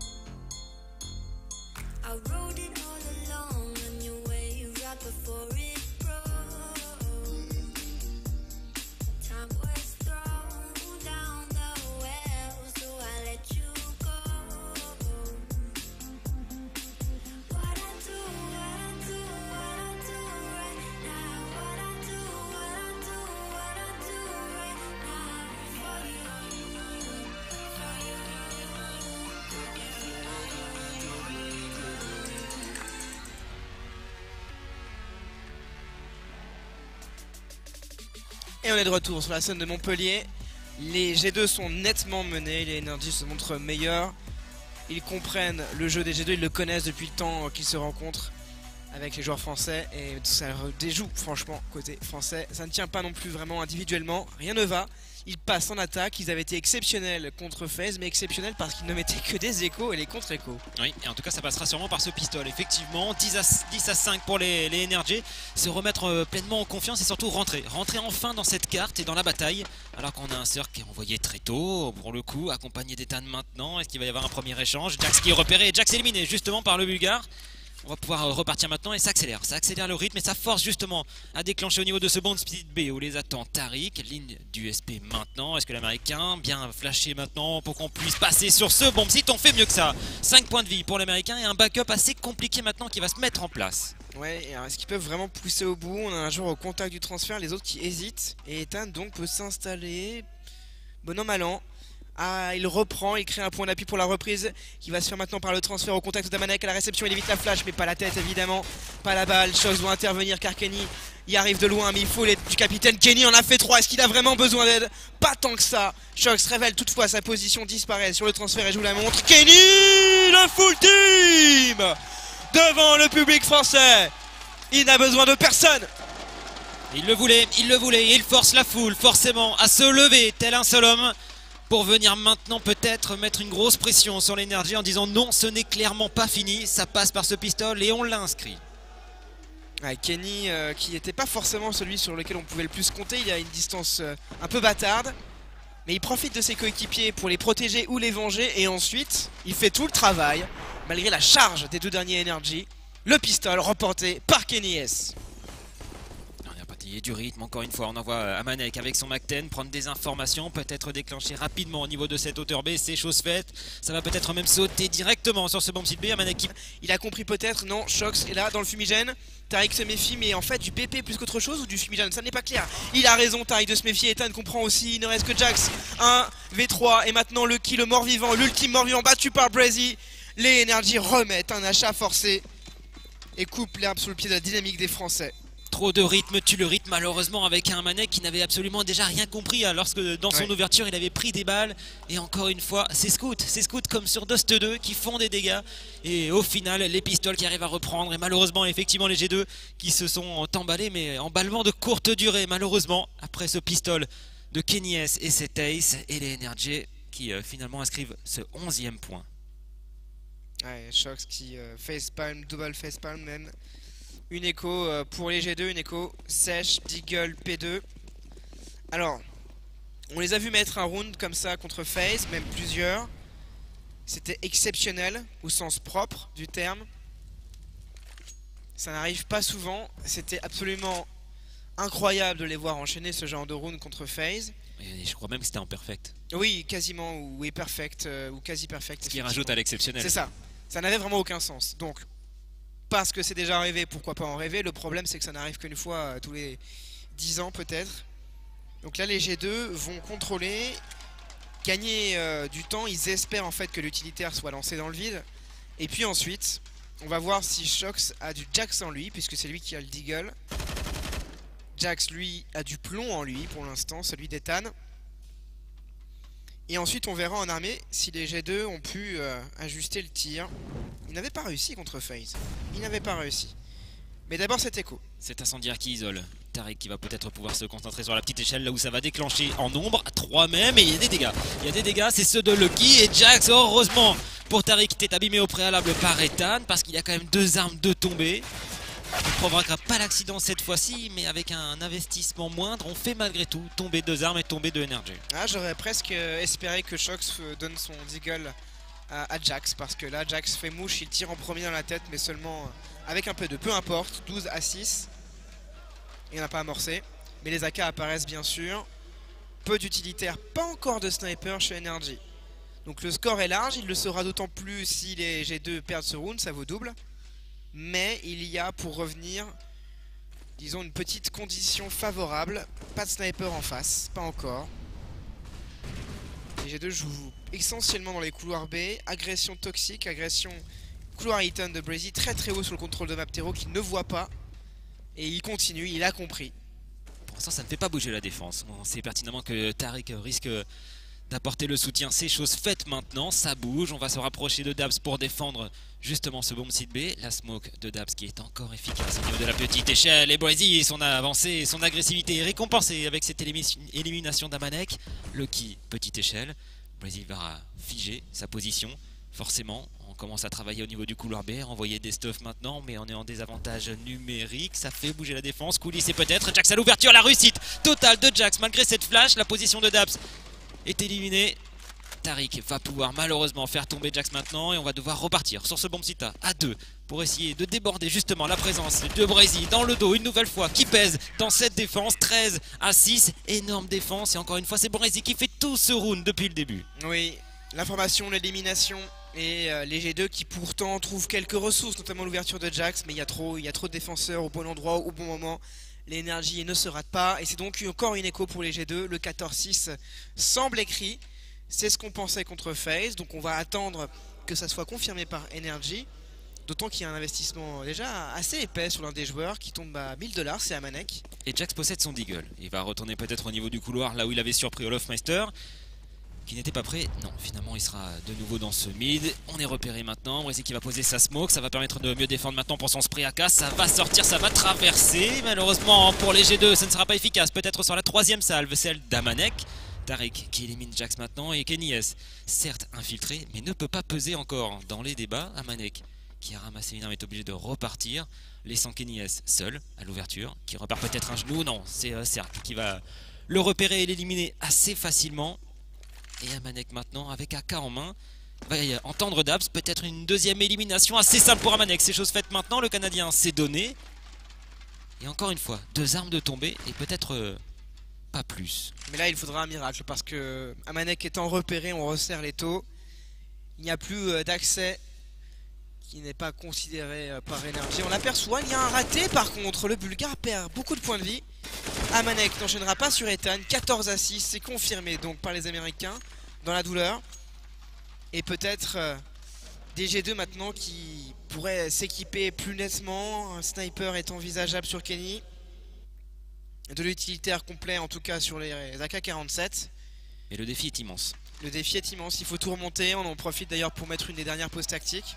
I rode it all along on your wave right before it broke. Time was thrown down the well, so I let you go. What I do right now. What I do right now for you, for you. Et on est de retour sur la scène de Montpellier. Les G2 sont nettement menés, les Energy se montrent meilleurs. Ils comprennent le jeu des G2, ils le connaissent depuis le temps qu'ils se rencontrent avec les joueurs français. Et ça déjoue franchement côté français. Ça ne tient pas non plus vraiment individuellement, rien ne va. Ils passent en attaque, ils avaient été exceptionnels contre FaZe, mais exceptionnels parce qu'ils ne mettaient que des échos et les contre-échos. Oui, et en tout cas ça passera sûrement par ce pistolet. Effectivement, 10 à 5 pour les Energy. Se remettre pleinement en confiance et surtout rentrer enfin dans cette carte et dans la bataille. Alors qu'on a un Cirque qui est envoyé très tôt, pour le coup, accompagné d'Ethan maintenant. Est-ce qu'il va y avoir un premier échange? Jax qui est repéré, et Jax éliminé justement par le Bulgare. On va pouvoir repartir maintenant et ça accélère le rythme et ça force justement à déclencher au niveau de ce bomb speed B où les attend Tariq, ligne du SP maintenant. Est-ce que l'américain bien flashé maintenant pour qu'on puisse passer sur ce bomb site? On fait mieux que ça. 5 points de vie pour l'américain et un backup assez compliqué maintenant qui va se mettre en place. Ouais, et alors est-ce qu'ils peuvent vraiment pousser au bout? On a un joueur au contact du transfert, les autres qui hésitent. Et Ethan donc peut s'installer. Bon an mal an. Ah, il reprend, il crée un point d'appui pour la reprise qui va se faire maintenant par le transfert au contact d'Amanek à la réception. Il évite la flash, mais pas la tête évidemment, pas la balle. Shox doit intervenir car Kenny y arrive de loin, mais il faut l'aide du capitaine. Kenny en a fait 3. Est-ce qu'il a vraiment besoin d'aide? Pas tant que ça. Shox révèle toutefois sa position, disparaît sur le transfert et joue la montre. Kenny, le full team devant le public français. Il n'a besoin de personne. Il le voulait, et il force la foule forcément à se lever tel un seul homme pour venir maintenant peut-être mettre une grosse pression sur l'Energy en disant non, ce n'est clairement pas fini, ça passe par ce pistolet et on l'a inscrit. Ouais, Kenny qui n'était pas forcément celui sur lequel on pouvait le plus compter, il a une distance un peu bâtarde, mais il profite de ses coéquipiers pour les protéger ou les venger et ensuite il fait tout le travail malgré la charge des deux derniers Energy. Le pistolet remporté par Kenny S. Du rythme, encore une fois, on envoie Amanek avec son Mac-10 prendre des informations, peut-être déclencher rapidement au niveau de cette hauteur B, c'est chose faite. Ça va peut-être même sauter directement sur ce bomb site B. Amanek qui... Il a compris peut-être, non, Shox est là dans le fumigène. Tariq se méfie, mais en fait du BP plus qu'autre chose ou du fumigène, ça n'est pas clair. Il a raison, Tariq, de se méfier. Ethan comprend aussi, il ne reste que Jax. 1 v3 et maintenant le kill, le mort-vivant, l'ultime mort-vivant battu par Brazy. Les Energy remettent un achat forcé et coupent l'herbe sous le pied de la dynamique des Français. Trop de rythme tue le rythme malheureusement avec un Amanek qui n'avait absolument déjà rien compris lorsque dans son ouverture il avait pris des balles. Et encore une fois c'est Scouts comme sur Dust 2 qui font des dégâts. Et au final les pistoles qui arrivent à reprendre et malheureusement effectivement les G2 qui se sont emballés mais emballement de courte durée malheureusement après ce pistol de Kenny S et cet ace et les Energy qui finalement inscrivent ce 11e point. Ouais, Shox qui facepalm, double facepalm même. Une écho pour les G2, une écho sèche, Deagle, P2. Alors, on les a vus mettre un round comme ça contre FaZe, même plusieurs. C'était exceptionnel, au sens propre du terme. Ça n'arrive pas souvent. C'était absolument incroyable de les voir enchaîner ce genre de round contre FaZe. Et je crois même que c'était en perfect. Oui, quasiment, ou perfect, ou quasi perfect. Ce qui rajoute à l'exceptionnel. C'est ça. Ça n'avait vraiment aucun sens. Donc, parce que c'est déjà arrivé, pourquoi pas en rêver. Le problème c'est que ça n'arrive qu'une fois tous les 10 ans peut-être. Donc là les G2 vont contrôler, gagner du temps. Ils espèrent en fait que l'utilitaire soit lancé dans le vide. Et puis ensuite on va voir si Shox a du Jax en lui, puisque c'est lui qui a le Deagle. Jax lui a du plomb en lui pour l'instant, celui d'Ethan. Et ensuite on verra en armée si les G2 ont pu ajuster le tir. Ils n'avaient pas réussi contre FaZe. Ils n'avaient pas réussi. Mais d'abord cet écho. C'est Incendiaire qui isole Tariq qui va peut-être pouvoir se concentrer sur la petite échelle là où ça va déclencher en nombre. 3 même, et il y a des dégâts. Il y a des dégâts, c'est ceux de Lucky et Jax. Heureusement pour Tariq qui était abîmé au préalable par Ethan parce qu'il y a quand même 2 armes de tomber. On ne provoquera pas l'accident cette fois-ci, mais avec un investissement moindre, on fait malgré tout tomber 2 armes et tomber 2 énergies. Ah, j'aurais presque espéré que Shox donne son deagle à Jax, parce que là Jax fait mouche, il tire en premier dans la tête, mais seulement avec un peu de peu importe, 12 à 6. Il n'a pas amorcé, mais les AK apparaissent bien sûr. Peu d'utilitaires, pas encore de sniper chez Energy. Donc le score est large, il le sera d'autant plus si les G2 perdent ce round, ça vaut double. Mais il y a pour revenir, disons, une petite condition favorable. Pas de sniper en face, pas encore. Les G2 jouent essentiellement dans les couloirs B. Agression toxique, agression couloir Eaton de Brazy, très très haut sur le contrôle de Maptero qui ne voit pas. Et il continue, il a compris. Pour l'instant, ça ne fait pas bouger la défense. On sait pertinemment que Tariq risque d'apporter le soutien. C'est chose faite maintenant, ça bouge. On va se rapprocher de Dabs pour défendre justement ce bomb site B. La smoke de Dabs qui est encore efficace au niveau de la petite échelle. Et Brazy, son avancée, son agressivité est récompensée avec cette élimination d'Amanek. Lucky, petite échelle. Brazy va figer sa position. Forcément, on commence à travailler au niveau du couloir B, envoyer des stuffs maintenant, mais on est en désavantage numérique, ça fait bouger la défense. Coulisses et peut-être Jax à l'ouverture, la réussite totale de Jax malgré cette flash. La position de Dabs est éliminée. Tariq va pouvoir malheureusement faire tomber Jax maintenant et on va devoir repartir sur ce bomb site à 2 pour essayer de déborder justement la présence de Brazy dans le dos une nouvelle fois qui pèse dans cette défense. 13 à 6, énorme défense et encore une fois c'est Brazy qui fait tout ce round depuis le début. Oui, l'information, l'élimination et les G2 qui pourtant trouvent quelques ressources, notamment l'ouverture de Jax, mais il y a trop de défenseurs au bon endroit, au bon moment. L'énergie ne se rate pas et c'est donc encore une écho pour les G2. Le 14-6 semble écrit. C'est ce qu'on pensait contre FaZe. Donc on va attendre que ça soit confirmé par Energy. D'autant qu'il y a un investissement déjà assez épais sur l'un des joueurs qui tombe à 1000 $, c'est Amanek. Et Jax possède son deagle. Il va retourner peut-être au niveau du couloir là où il avait surpris Olofmeister qui n'était pas prêt. Non, finalement il sera de nouveau dans ce mid. On est repéré maintenant. Brazy qui va poser sa smoke. Ça va permettre de mieux défendre maintenant pour son spray AK. Ça va sortir, ça va traverser. Malheureusement pour les G2, ça ne sera pas efficace. Peut-être sur la 3e salve, celle d'Amanek. Tariq qui élimine Jax maintenant et Kenny S, certes infiltré, mais ne peut pas peser encore dans les débats. Amanek qui a ramassé une arme est obligé de repartir, laissant Kenny S seul à l'ouverture, qui repart peut-être un genou. Non, c'est Cercle qui va le repérer et l'éliminer assez facilement. Et Amanek maintenant avec AK en main va entendre Dabs, peut-être une 2e élimination assez simple pour Amanek. C'est chose faite maintenant, le Canadien s'est donné. Et encore une fois, 2 armes de tombée et peut-être pas plus. Mais là il faudra un miracle parce que Amanek étant repéré, on resserre les taux. Il n'y a plus d'accès qui n'est pas considéré par Energy. On l'aperçoit, il y a un raté par contre. Le Bulgare perd beaucoup de points de vie. Amanek n'enchaînera pas sur Ethan. 14 à 6, c'est confirmé donc par les Américains dans la douleur. Et peut-être des G2 maintenant qui pourraient s'équiper plus nettement. Un sniper est envisageable sur Kenny. De l'utilitaire complet en tout cas sur les AK-47. Et le défi est immense. Le défi est immense, il faut tout remonter. On en profite d'ailleurs pour mettre une des dernières pauses tactiques.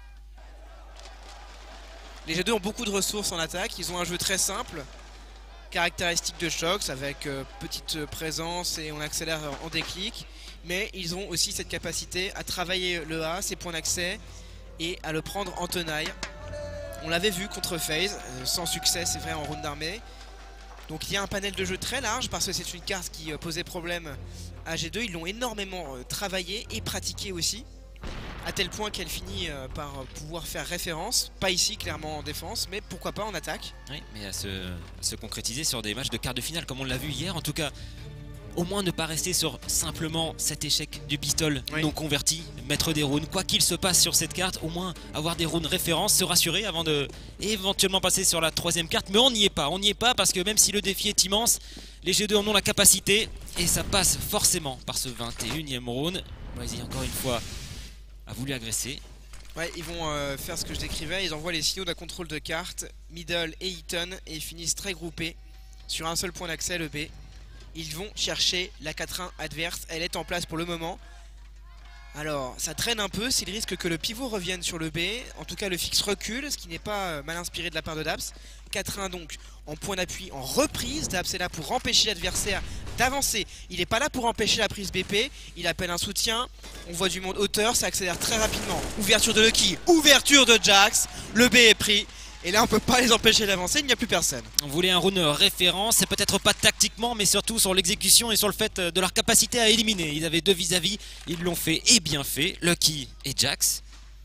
Les G2 ont beaucoup de ressources en attaque. Ils ont un jeu très simple. Caractéristique de Shox avec petite présence et on accélère en déclic. Mais ils ont aussi cette capacité à travailler le A, ses points d'accès et à le prendre en tenaille. On l'avait vu contre FaZe, sans succès c'est vrai en round d'armée. Donc il y a un panel de jeu très large parce que c'est une carte qui posait problème à G2. Ils l'ont énormément travaillé et pratiqué aussi. À tel point qu'elle finit par pouvoir faire référence. Pas ici clairement en défense, mais pourquoi pas en attaque. Oui, mais à se concrétiser sur des matchs de quart de finale comme on l'a vu hier. En tout cas, au moins ne pas rester sur simplement cet échec du pistol non converti, mettre des runes, quoi qu'il se passe sur cette carte, au moins avoir des runes références, se rassurer avant de éventuellement passer sur la 3e carte. Mais on n'y est pas parce que même si le défi est immense, les G2 en ont la capacité et ça passe forcément par ce 21e round. Vas-y, encore une fois, a voulu agresser. Ouais, ils vont faire ce que je décrivais, ils envoient les signaux d'un contrôle de carte, middle et Eaton, et ils finissent très groupés sur un seul point d'accès, le B. Ils vont chercher la 4-1 adverse, elle est en place pour le moment. Alors, ça traîne un peu, c'est le risque que le pivot revienne sur le B. En tout cas, le fixe recule, ce qui n'est pas mal inspiré de la part de Daps. 4-1 donc en point d'appui, en reprise. Daps est là pour empêcher l'adversaire d'avancer. Il n'est pas là pour empêcher la prise BP. Il appelle un soutien. On voit du monde hauteur, ça accélère très rapidement. Ouverture de Lucky, ouverture de Jax. Le B est pris. Et là, on peut pas les empêcher d'avancer, il n'y a plus personne. On voulait un rune référent, c'est peut-être pas tactiquement, mais surtout sur l'exécution et sur le fait de leur capacité à éliminer. Ils avaient deux vis-à-vis, ils l'ont fait et bien fait, Lucky et Jax.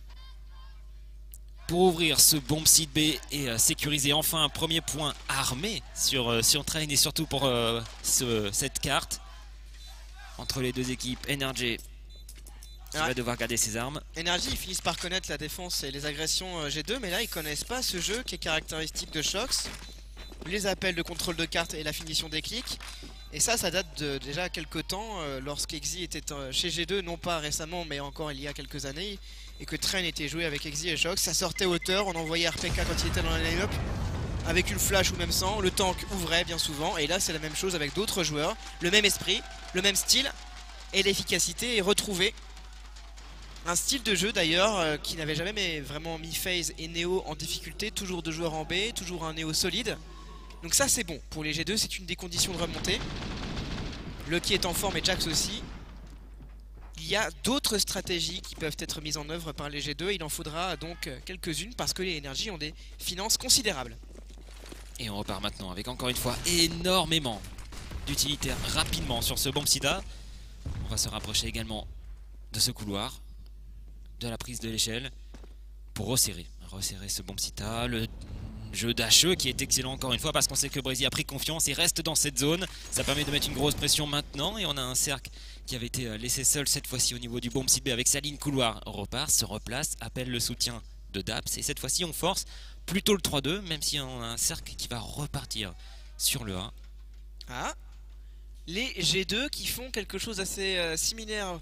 Pour ouvrir ce bomb site B et sécuriser enfin un premier point armé sur Train et surtout pour cette carte. Entre les deux équipes, Energy qui va devoir garder ses armes. Energy, ils finissent par connaître la défense et les agressions G2, mais là ils connaissent pas ce jeu qui est caractéristique de Shox. Les appels de contrôle de carte et la finition des clics. Et ça date de déjà quelques temps, lorsqu'Exi était chez G2, non pas récemment, mais encore il y a quelques années, et que Train était joué avec Exi et Shox. Ça sortait hauteur, on envoyait RPK quand il était dans la line-up, avec une flash ou même sans. Le tank ouvrait bien souvent, et là c'est la même chose avec d'autres joueurs. Le même esprit, le même style, et l'efficacité est retrouvée. Un style de jeu d'ailleurs qui n'avait jamais vraiment mis FaZe et Neo en difficulté, toujours deux joueurs en B, toujours un Neo solide. Donc ça c'est bon, pour les G2 c'est une des conditions de remontée. Lucky est en forme et Jax aussi. Il y a d'autres stratégies qui peuvent être mises en œuvre par les G2, il en faudra donc quelques-unes parce que les Energy ont des finances considérables. Et on repart maintenant avec encore une fois énormément d'utilitaires rapidement sur ce bomb sida. On va se rapprocher également de ce couloir, de la prise de l'échelle pour resserrer ce bomb sita. Le jeu d'HE qui est excellent encore une fois parce qu'on sait que Breezy a pris confiance et reste dans cette zone. Ça permet de mettre une grosse pression maintenant et on a un cercle qui avait été laissé seul cette fois-ci au niveau du bomb site B avec sa ligne couloir. On repart, se replace, appelle le soutien de Daps et cette fois-ci on force plutôt le 3-2 même si on a un cercle qui va repartir sur le A. Ah, les G2 qui font quelque chose d'assez similaire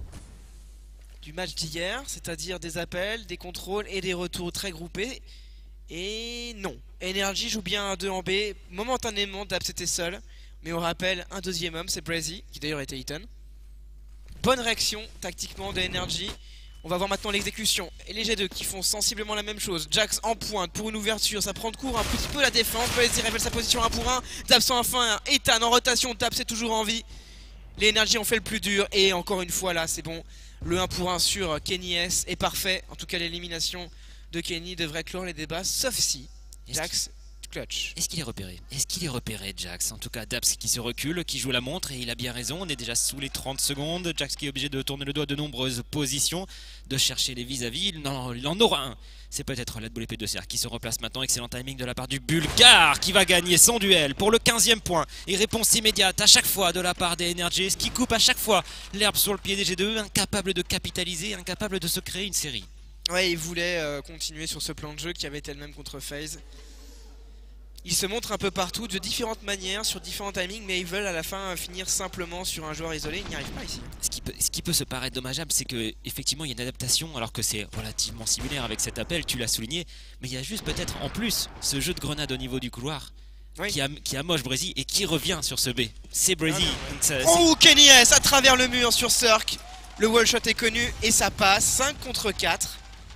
du match d'hier, c'est-à-dire des appels, des contrôles et des retours très groupés. Et non, Energy joue bien un 2 en B, momentanément Daps était seul, mais on rappelle un deuxième homme, c'est Breezy, qui d'ailleurs était Eaton. Bonne réaction tactiquement de Energy. On va voir maintenant l'exécution. Et les G2 qui font sensiblement la même chose. Jax en pointe pour une ouverture, ça prend de court un petit peu la défense. Breezy révèle sa position 1 pour 1. Daps enfin, Ethan en rotation, Daps est toujours en vie. Les Energy ont fait le plus dur et encore une fois là c'est bon. Le 1 pour 1 sur Kenny S est parfait. En tout cas l'élimination de Kenny devrait clore les débats, sauf si Jax clutch. Est-ce qu'il est repéré? Est-ce qu'il est repéré, Jax? En tout cas, Daps qui se recule, qui joue la montre et il a bien raison. On est déjà sous les 30 secondes. Jax qui est obligé de tourner le doigt de nombreuses positions, de chercher les vis-à-vis. Il en aura un. C'est peut-être la boule épée de serre qui se replace maintenant. Excellent timing de la part du Bulgare qui va gagner son duel pour le 15e point. Et réponse immédiate à chaque fois de la part des Energy, ce qui coupe à chaque fois l'herbe sur le pied des G2, incapable de capitaliser, incapable de se créer une série. Ouais, il voulait continuer sur ce plan de jeu qui avait été le même contre FaZe. Ils se montrent un peu partout, de différentes manières, sur différents timings, mais ils veulent à la fin finir simplement sur un joueur isolé. Ils n'y arrivent pas ici. Ce qui peut se paraître dommageable, c'est qu'effectivement il y a une adaptation, alors que c'est relativement similaire avec cet appel, tu l'as souligné, mais il y a juste peut-être en plus ce jeu de grenade au niveau du couloir oui. qui amoche Breezy et qui revient sur ce B. C'est Breezy. Oh, Kenny S à travers le mur sur Cirque. Le wall shot est connu et ça passe. 5 contre 4.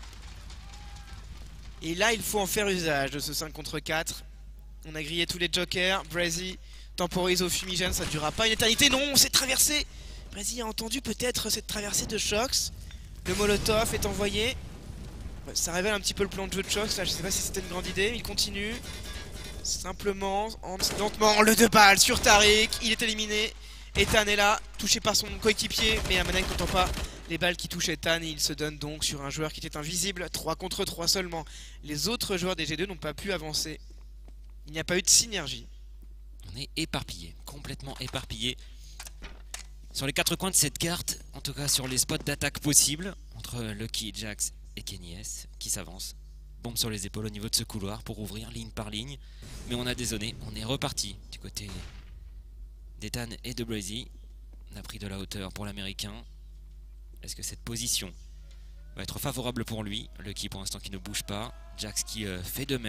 Et là, il faut en faire usage de ce 5 contre 4. On a grillé tous les jokers. Breezy temporise au fumigène, ça ne durera pas une éternité. Non, on s'est traversé. Breezy a entendu peut-être cette traversée de Shox. Le molotov est envoyé. Ça révèle un petit peu le plan de jeu de Shox. Là, je sais pas si c'était une grande idée. Il continue. Simplement, lentement, le 2 balles sur Tariq. Il est éliminé. Ethan est là, touché par son coéquipier. Mais Amanek n'entend pas les balles qui touchent Ethan. Et il se donne donc sur un joueur qui était invisible. 3 contre 3 seulement. Les autres joueurs des G2 n'ont pas pu avancer. Il n'y a pas eu de synergie. On est éparpillé, complètement éparpillé. Sur les 4 coins de cette carte, en tout cas sur les spots d'attaque possibles, entre Lucky, Jax et Kenny S qui s'avancent. Bombe sur les épaules au niveau de ce couloir pour ouvrir ligne par ligne. Mais on a dézonné, on est reparti du côté d'Ethan et de Breezy. On a pris de la hauteur pour l'américain. Est-ce que cette position va être favorable pour lui? Lucky pour l'instant qui ne bouge pas. Jax qui fait de même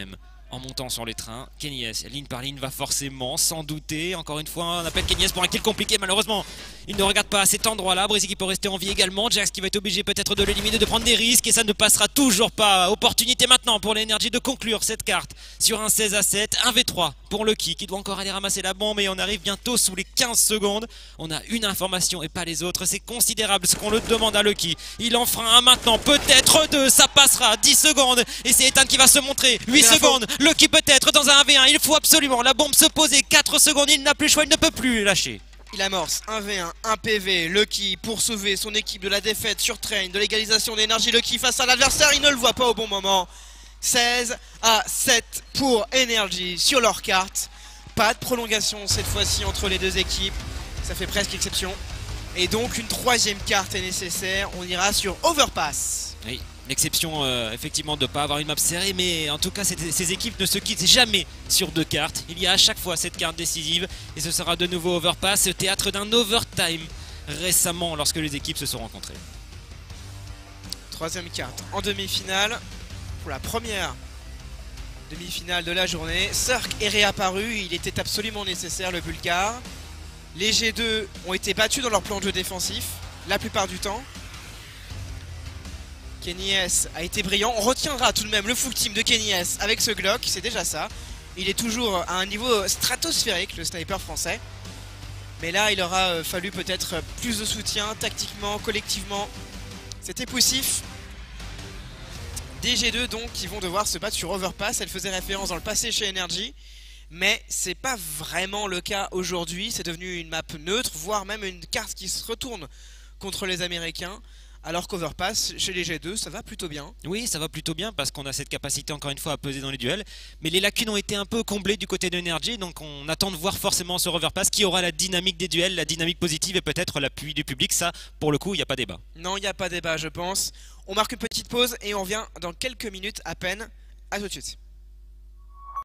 en montant sur les trains. Kenny S, ligne par ligne, va forcément s'en douter. Encore une fois, on appelle Kenny S pour un kill compliqué. Malheureusement, il ne regarde pas à cet endroit-là. Breezy qui peut rester en vie également. Jax qui va être obligé peut-être de l'éliminer, de prendre des risques. Et ça ne passera toujours pas. Opportunité maintenant pour l'Energy de conclure cette carte sur un 16-7. 1v3 pour Lucky qui doit encore aller ramasser la bombe. Et on arrive bientôt sous les 15 secondes. On a une information et pas les autres. C'est considérable ce qu'on le demande à Lucky. Il en fera un maintenant, peut-être deux. Ça passera. 10 secondes. Et c'est Ethan qui va se montrer. 8 secondes. Lucky peut-être dans un 1v1. Il faut absolument la bombe se poser. 4 secondes. Il n'a plus le choix. Il ne peut plus lâcher. Il amorce 1v1, 1 PV, Lucky pour sauver son équipe de la défaite sur Train, de l'égalisation d'énergie. Lucky face à l'adversaire, il ne le voit pas au bon moment. 16-7 pour Energy sur leur carte. Pas de prolongation cette fois-ci entre les deux équipes, ça fait presque exception. Et donc une troisième carte est nécessaire, on ira sur Overpass. Oui, l'exception effectivement de ne pas avoir une map serrée, mais en tout cas ces équipes ne se quittent jamais sur 2 cartes. Il y a à chaque fois cette carte décisive et ce sera de nouveau Overpass, théâtre d'un overtime récemment lorsque les équipes se sont rencontrées. Troisième carte en demi-finale pour la première demi-finale de la journée. Cirque est réapparu, il était absolument nécessaire le Bulgare. Les G2 ont été battus dans leur plan de jeu défensif la plupart du temps. Kenny S a été brillant. On retiendra tout de même le full team de Kenny S avec ce Glock, c'est déjà ça. Il est toujours à un niveau stratosphérique, le sniper français. Mais là, il aura fallu peut-être plus de soutien tactiquement, collectivement. C'était poussif. Des G2 donc qui vont devoir se battre sur Overpass. Elle faisait référence dans le passé chez Energy. Mais c'est pas vraiment le cas aujourd'hui. C'est devenu une map neutre, voire même une carte qui se retourne contre les Américains. Alors qu'Overpass, chez les G2, ça va plutôt bien. Oui, ça va plutôt bien parce qu'on a cette capacité encore une fois à peser dans les duels. Mais les lacunes ont été un peu comblées du côté d'Energy. Donc on attend de voir forcément sur Overpass qui aura la dynamique des duels, la dynamique positive et peut-être l'appui du public. Ça, pour le coup, il n'y a pas débat. Non, il n'y a pas débat, je pense. On marque une petite pause et on revient dans quelques minutes à peine. A tout de suite.